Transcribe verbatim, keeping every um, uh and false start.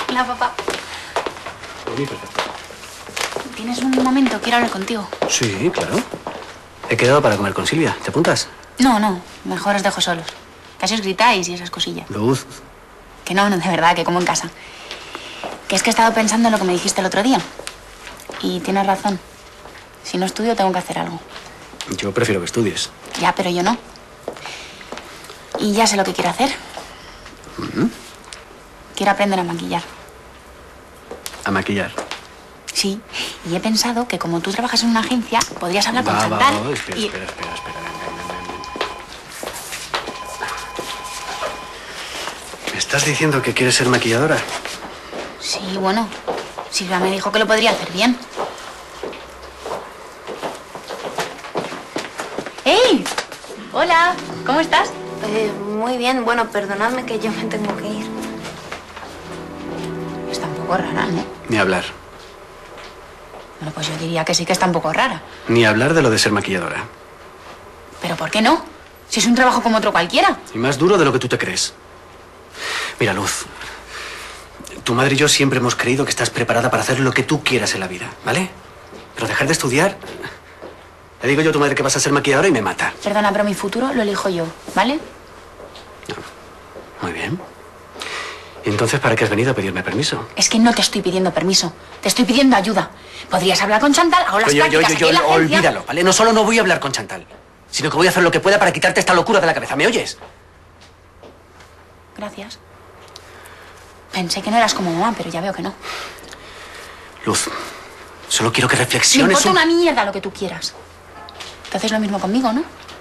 Hola, papá. Muy perfecto. ¿Tienes un momento? Quiero hablar contigo. Sí, claro. He quedado para comer con Silvia. ¿Te apuntas? No, no. Mejor os dejo solos. Casi os gritáis y esas cosillas. Luz. Que no, no, de verdad, que como en casa. Que es que he estado pensando en lo que me dijiste el otro día. Y tienes razón. Si no estudio, tengo que hacer algo. Yo prefiero que estudies. Ya, pero yo no. Y ya sé lo que quiero hacer. ¿Mm? Quiero aprender a maquillar. A maquillar. Sí. Y he pensado que como tú trabajas en una agencia, podrías hablar con Va, Chantal. va, va. Espera, y... espera, espera, espera. Ven, ven, ven, ven. ¿Me estás diciendo que quieres ser maquilladora? Sí, bueno. Silvia me dijo que lo podría hacer bien. ¡Ey! Hola, ¿cómo estás? Eh, muy bien. Bueno, perdonadme que yo me tengo que ir. Está un poco rara, ¿no? Ni hablar. Bueno, pues yo diría que sí que está un poco rara. Ni hablar de lo de ser maquilladora. ¿Pero por qué no? Si es un trabajo como otro cualquiera. Y más duro de lo que tú te crees. Mira, Luz. Tu madre y yo siempre hemos creído que estás preparada para hacer lo que tú quieras en la vida, ¿vale? Pero dejar de estudiar... Le digo yo a tu madre que vas a ser maquilladora y me mata. Perdona, pero mi futuro lo elijo yo, ¿vale? Muy bien. Entonces, ¿para qué has venido a pedirme permiso? Es que no te estoy pidiendo permiso. Te estoy pidiendo ayuda. Podrías hablar con Chantal, hago las Yo, yo, yo, prácticas yo, aquí en la yo, agencia. olvídalo, ¿vale? No solo no voy a hablar con Chantal, sino que voy a hacer lo que pueda para quitarte esta locura de la cabeza. ¿Me oyes? Gracias. Pensé que no eras como mamá, pero ya veo que no. Luz, solo quiero que Me reflexiones importa un... una mierda lo que tú quieras. Te haces lo mismo conmigo, ¿no?